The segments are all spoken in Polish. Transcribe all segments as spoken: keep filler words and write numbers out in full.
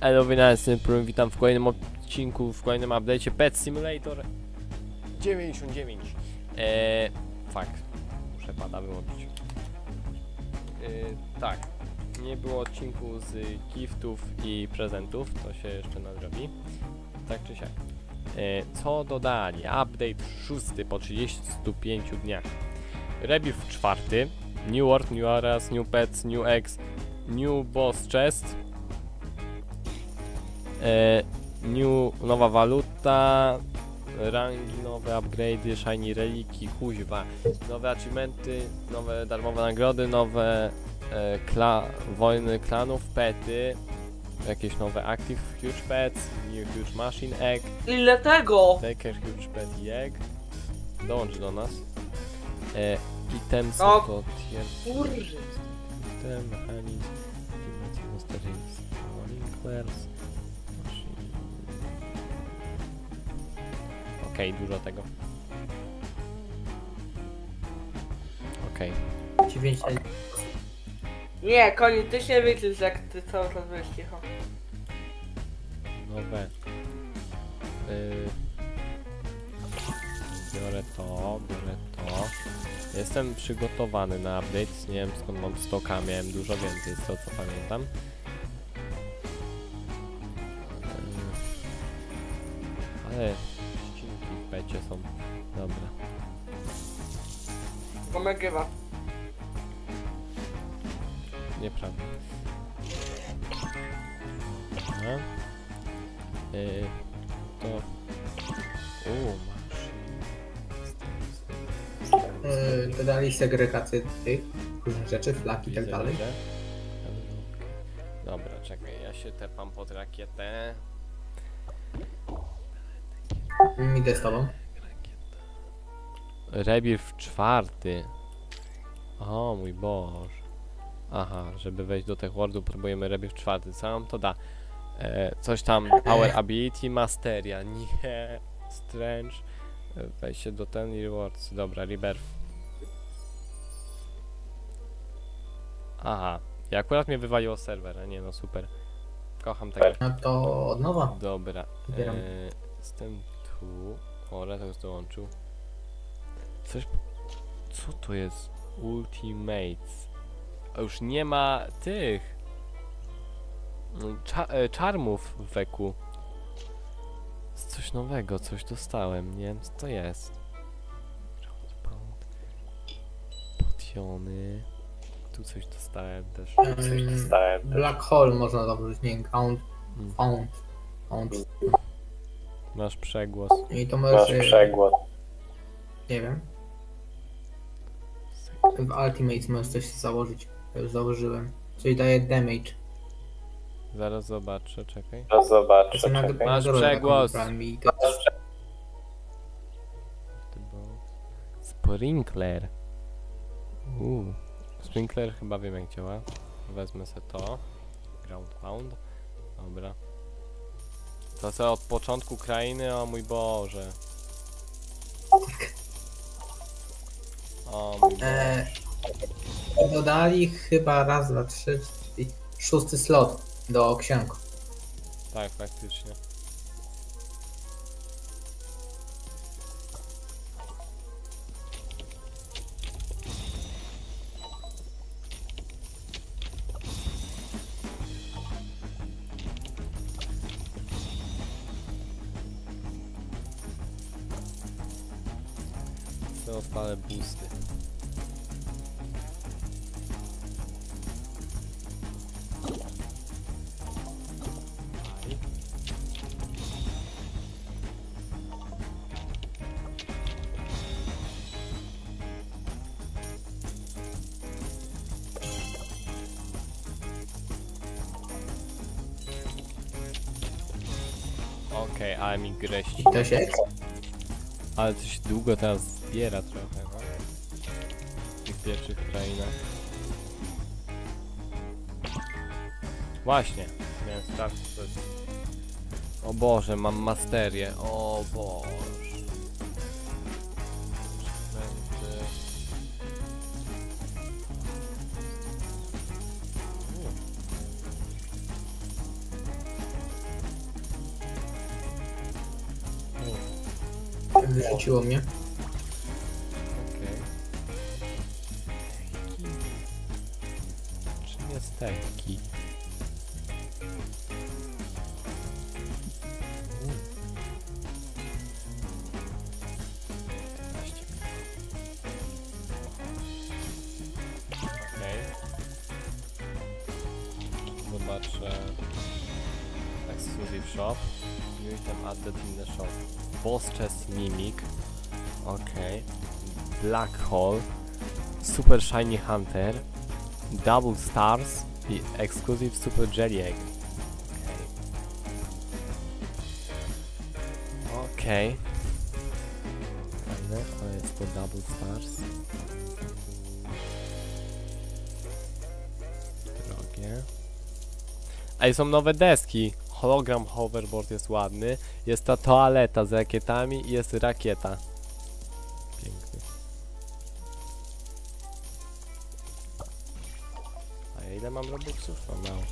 Hello, witam w kolejnym odcinku, w kolejnym update'cie Pet Simulator dziewięćdziesiąt dziewięć. Eee, fuck, muszę pada wyłączyć. Eee, tak, nie było odcinku z giftów i prezentów, to się jeszcze nadrobi. Tak czy siak. Eee, co dodali? Update szósty po trzydziestu pięciu dniach. Rebirth czwarty. New World, New Areas, New Pets, New Eggs, New Boss Chest. E, new, nowa waluta, rangi, nowe upgrade'y, shiny reliki, kuźwa, nowe achievementy, nowe darmowe nagrody, nowe e, kla, wojny klanów, pety, jakieś nowe active huge pets, new huge machine egg. Ile tego? Taker huge pet i egg. Dołącz do nas. E, items No, to tier. Kurde. Item, mechanizm, Linklers. Okej, okay, dużo tego. Okej. Okay. Nie, koni, ty się wyczysz, jak ty cały czas byłeś cicho. Nowe. Yy... Biorę to, biorę to. Jestem przygotowany na update, nie wiem skąd mam stoka, miałem dużo więcej z tego co pamiętam. Yy... Ale... w becie są. Dobra. Pomagiewa. Nieprawda. Dobra. Yy, to... Uuu, masz... Yy, dodali segregację tych różnych rzeczy, flak i tak dalej. Dobra, czekaj, ja się tepam pod rakietę. Idę z tobą. Rebirth czwarty. O mój Boże. Aha, żeby wejść do tych wardów potrzebujemy Rebirth czwarty. Co nam to da? E, coś tam Power Ability Masteria. Nie. Strange. Wejście do ten rewards. Dobra, Rebirth. Aha. I akurat mnie wywaliło serwer. Nie no, super. Kocham tego. No to od nowa. Dobra. E, jestem tu. O, Reto już dołączył. Coś... Co to jest? Ultimates. A już nie ma tych... Cza e, czarmów w weku. Coś nowego, coś dostałem. Nie wiem co to jest. Potiony. Tu coś dostałem też. Um, coś dostałem też. Black Hole można dobrze, nie Ground. Hmm. Found. Found. Masz przegłos. I to możesz... Masz przegłos. Nie wiem. W Ultimate możesz coś założyć. Ja już założyłem. Czyli daje damage. Zaraz zobaczę, czekaj. Zaraz zobaczę, To czekaj. Masz przegłos. Sprinkler. Uuu. Sprinkler chyba wiem jak działa. Wezmę sobie to. Ground Pound. Dobra. To co od początku krainy? O mój Boże. O mój Boże. Eee, dodali chyba raz, dwa, trzy, cztery, szósty slot do ksiąg. Tak, faktycznie. Co odpalę boosty. Okej, okay, ale mi greści. I to się? Ale coś długo teraz zbiera trochę, no? W tych pierwszych krainach. Właśnie, miałem sprawdzić coś. O Boże, mam masterię, o Boże. Będę... Wyrzuciło mnie. Okej. Czym jest teki? Okej. Zobaczę. Exclusive shop. New item added in the shop. Boss chest mimic. Okej. Black hole. Super shiny hunter. Double stars i exclusive super jelly egg. Okej. Okay. Fajne, to jest to double stars. Drogie. Ej, są nowe deski. Hologram hoverboard jest ładny. Jest ta toaleta z rakietami i jest rakieta. Piękny. A ja ile mam robuxów? Mam mało.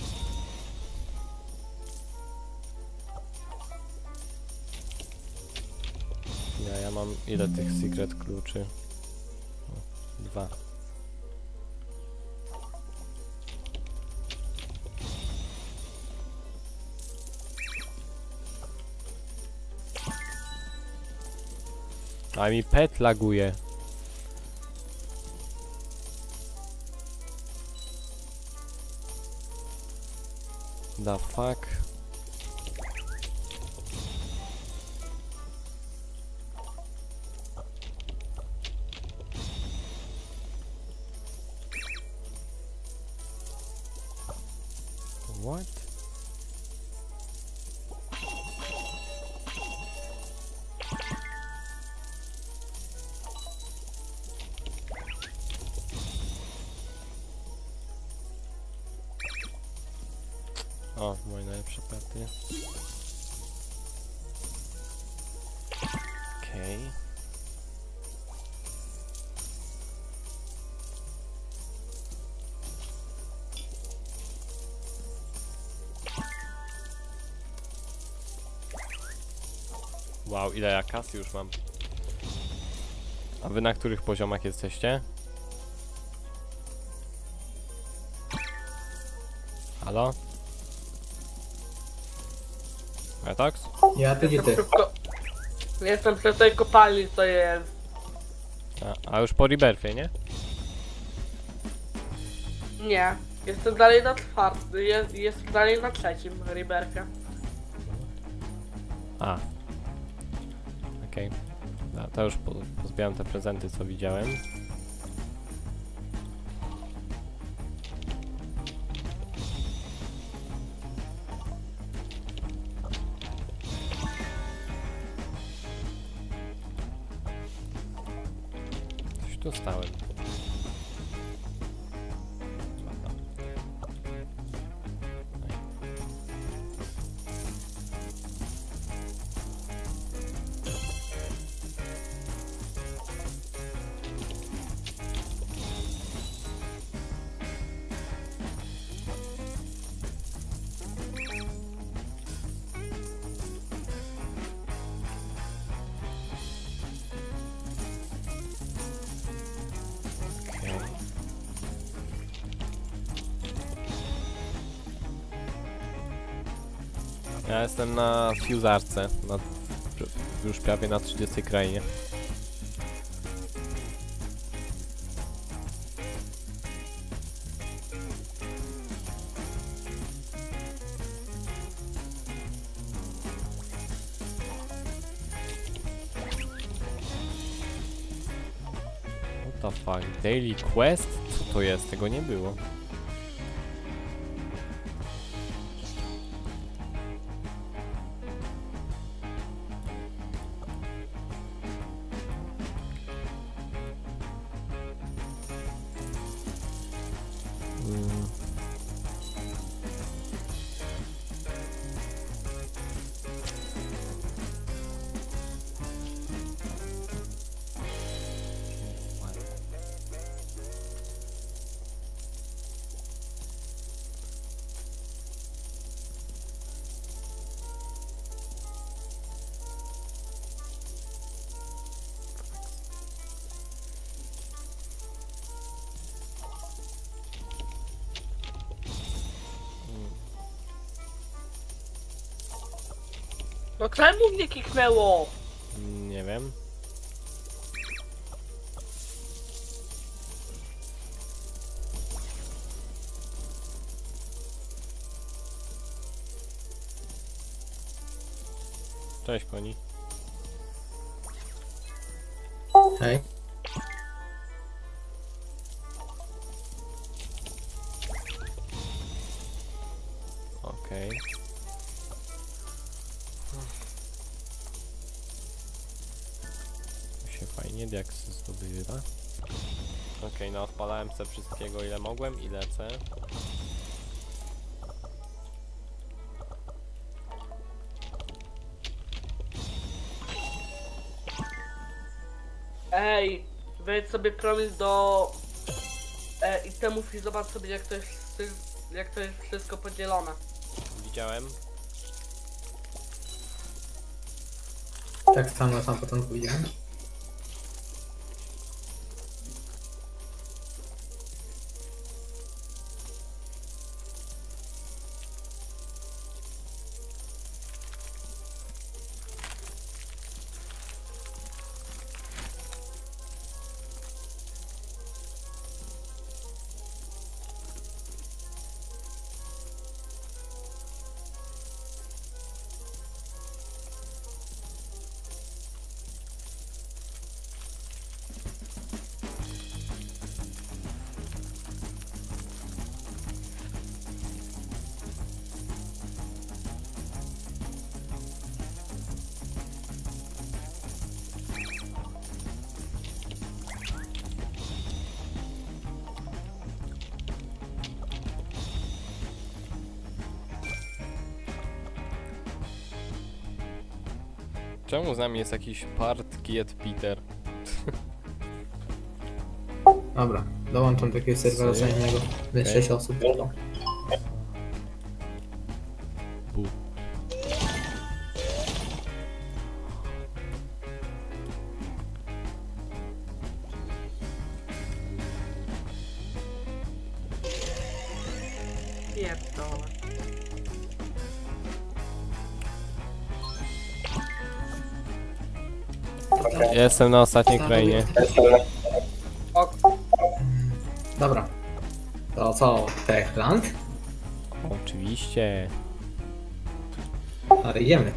Ja, ja mam ile tych secret kluczy? O, dwa. A mi pet laguje. The fuck? What? O, moje najlepsze pety. Okej. Okay. Wow, ile ja kasy już mam. A wy na których poziomach jesteście? Halo? Etox? Ja, ty gdzie ty? Jestem przy tej kopalni, co jest. A, a już po Rebirthie, nie? Nie. Jestem dalej na czwartym. Jest, jestem dalej na trzecim Rebirthie. A. Okej. Okay. To już po, pozbieram te prezenty, co widziałem. Coś dostałem. Ja jestem na Fuzarce, na, już prawie na trzydziestej krainie. What the fuck? Daily Quest? Co to jest? Tego nie było. No czemu mnie kiknęło? Nie wiem. Cześć koni. Hej. Okej. Tu się fajnie diaksy zdobywa. Okej, no odpalałem se wszystkiego ile mogłem i lecę. Ej, wejdź sobie promis do e, itemów i zobacz sobie jak to jest, jak to jest wszystko podzielone. Widziałem. Tak samo na sam początku widziałem. Czemu z nami jest jakiś part Kiet Peter? Dobra, dołączam do jakiegoś serwera Sobie. innego. Więc Okej. sześć osób. Bu. Pierdolę. Jestem na ostatniej krainie. Ok. Dobra. To co? Techland? Oczywiście. Ale idziemy.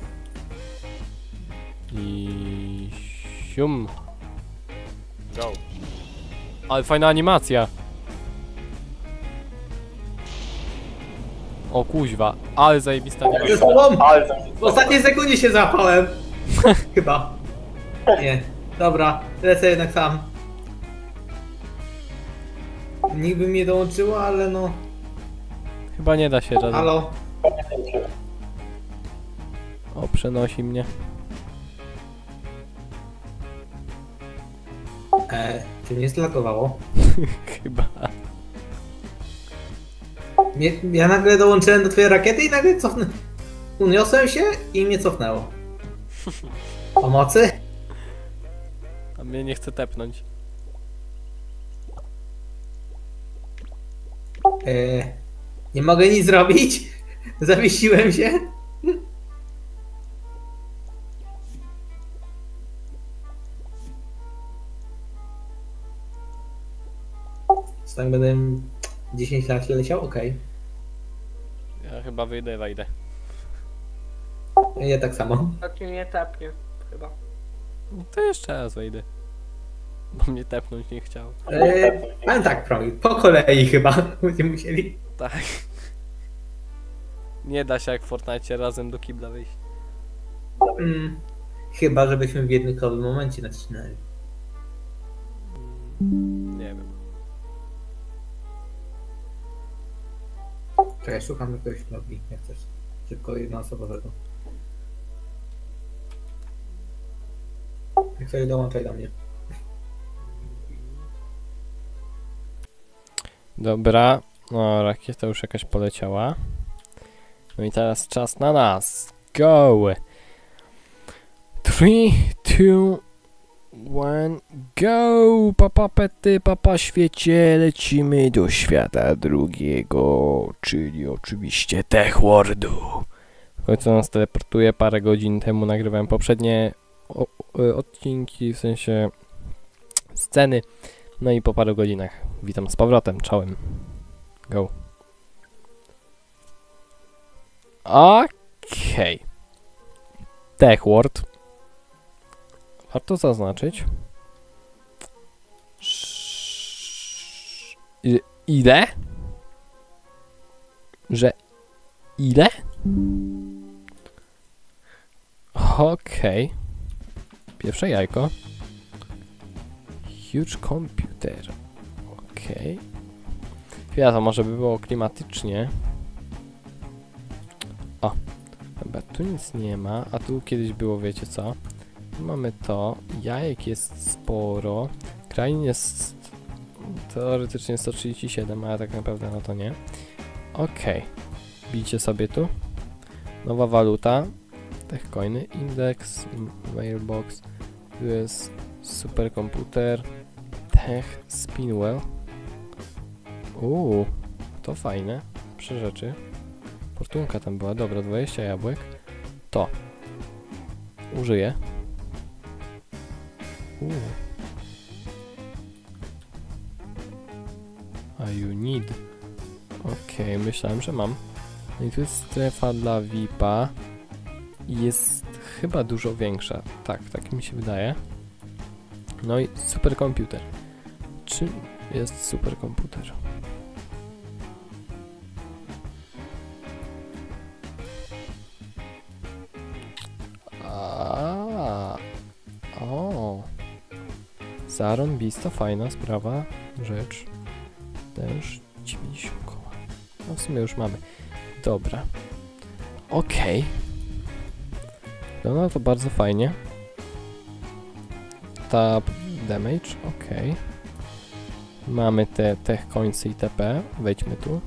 I... sium. Go. Ale fajna animacja. O kuźwa, ale zajebista Ze animacja. sobą! W ostatniej sekundzie się załapałem. Chyba. Nie. Dobra, lecę jednak sam. Nikt by mnie dołączyło, ale no... Chyba nie da się razem. Halo? O, przenosi mnie. E, czy mnie zlagowało? Chyba. Mnie, ja nagle dołączyłem do twojej rakiety i nagle cofnę. Uniosłem się i mnie cofnęło. Pomocy? A mnie nie chce tepnąć. E, nie mogę nic zrobić. Zawiesiłem się. Co tak będę dziesięć lat leciał? Okej. Ja chyba wyjdę, wejdę. Ja tak samo. Tak mnie nie tepnie, chyba. To jeszcze raz wejdę. Bo mnie tepnąć nie chciał. E, ale tak, Promil, po kolei chyba będziemy musieli. Tak. Nie da się jak w Fortnite razem do kibla wyjść. Mm, chyba, żebyśmy w jednym momencie nacinali. Nie wiem. Czekaj, szukam jakiegoś lobby, jak chcesz. Szybko jednoosobowego. Jak sobie dołączaj do mnie. Dobra. No, rakieta już jakaś poleciała. No i teraz czas na nas. Go! three, two, one, go! Papa pety, papa świecie, lecimy do świata drugiego, czyli oczywiście Tech Worldu. W końcu nas teleportuje. Parę godzin temu nagrywałem poprzednie o, o, odcinki, w sensie sceny. No i po paru godzinach witam z powrotem. Czołem. Go. Okej. Okay. Tech Word. Warto zaznaczyć. I, ile? Że ile? Okej. Okay. Pierwsze jajko. Huge computer. Okej. Okay. Chwila, to może by było klimatycznie. O. Chyba tu nic nie ma, a tu kiedyś było, wiecie co? Tu mamy to. Jajek jest sporo. Krain jest teoretycznie sto trzydzieści siedem, ale tak naprawdę no to nie. Okej. Okay. Bijcie sobie tu. Nowa waluta. Tech coiny. Index. Mailbox. Tu jest superkomputer. Tech Spinwell. Uuu. To fajne. Trzy rzeczy. Fortunka tam była. Dobra, dwadzieścia jabłek. To. Użyję. Uuu. A you need. Okej, okay, myślałem, że mam. No i tu jest strefa dla V I P-a. I jest chyba dużo większa. Tak, tak mi się wydaje. No i superkomputer. Czym jest superkomputer? A, o. Zarąbista, fajna sprawa, rzecz. Też dziewięćdziesiąt koła. No w sumie już mamy. Dobra. Okej. Okay. No to bardzo fajnie. Tab damage, okej. Okay. Mamy te tech coinsy itp. Wejdźmy tu.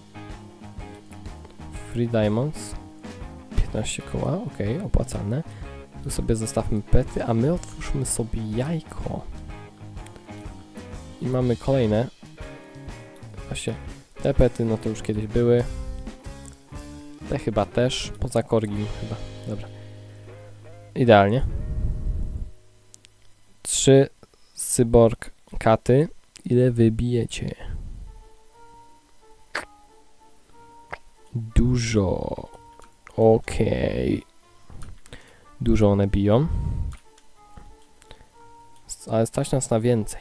Free diamonds. piętnaście koła, okej, okay, opłacalne. Tu sobie zostawmy pety, a my otwórzmy sobie jajko. I mamy kolejne. Właśnie, te pety, no to już kiedyś były. Te chyba też, poza korgim chyba, dobra. Idealnie. Trzy cyborg katy. Ile wybijecie? Dużo. Okej. Okay. Dużo one biją. Ale stać nas na więcej.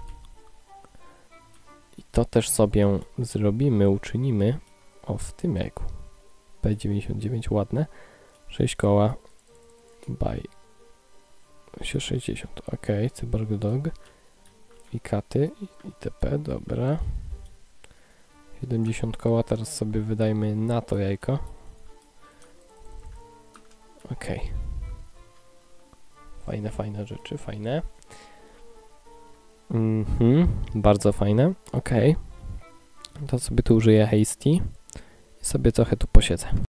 I to też sobie zrobimy, uczynimy. O, w tym jajku. P dziewięćdziesiąt dziewięć, ładne. sześć koła. By. sześćdziesiąt. Ok, cyborg dog. I katy. Itp. Dobra. siedemdziesiąt koła. Teraz sobie wydajmy na to jajko. Okej. Okay. Fajne, fajne rzeczy, fajne. Mhm, bardzo fajne. Okej. Okay. To sobie tu użyję hasty. I sobie trochę tu posiedzę.